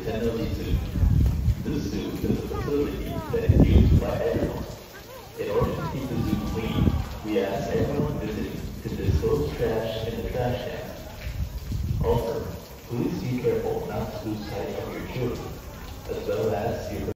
Tennoji Zoo. This zoo is a facility that is used by everyone. In order to keep the zoo clean, we ask everyone visiting to dispose trash in the trash can. Also, please be careful not to lose sight of your children, as well as your